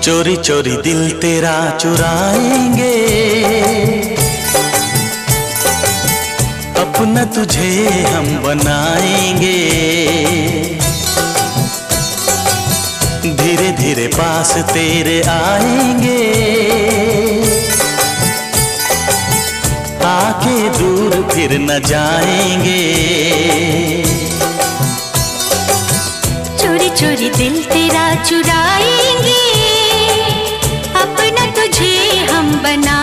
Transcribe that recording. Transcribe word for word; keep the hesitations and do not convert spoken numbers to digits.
चोरी चोरी दिल तेरा चुराएंगे, अपना तुझे हम बनाएंगे। धीरे धीरे पास तेरे आएंगे, आके दूर फिर न जाएंगे। चोरी चोरी दिल तेरा चुराएंगे, अपना तुझे हम बना